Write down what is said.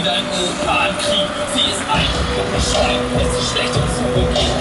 wieder ein Orkankrieg. Sie ist ein, bescheid, es ist schlecht und so okay.